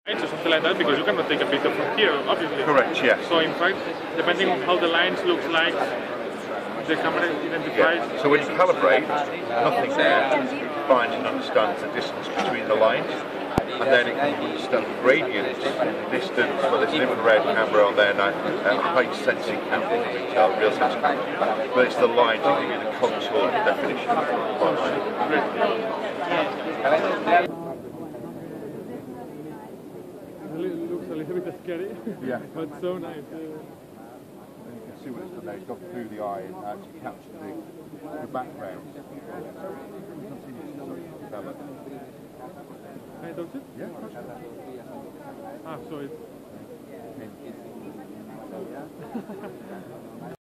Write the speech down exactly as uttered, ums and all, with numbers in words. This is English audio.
Or something like that, because you cannot take a picture from here, obviously. Correct, yes. So in fact, depending on how the lines looks like, the camera identifies. Yeah. So when you calibrate, nothing there finds and understands the distance between the lines, and then it can understand the gradient, distance. Well, there's an infrared camera on there now, a height sensing camera, a real sense camera, but it's the lines that give you the contour definition of the point. It looks a little bit scary, yeah. but so nice. Uh, and you can see what it's done there. It's gone through the eye and actually captured the, the background. Can I touch it? Yeah. Ah, so it's...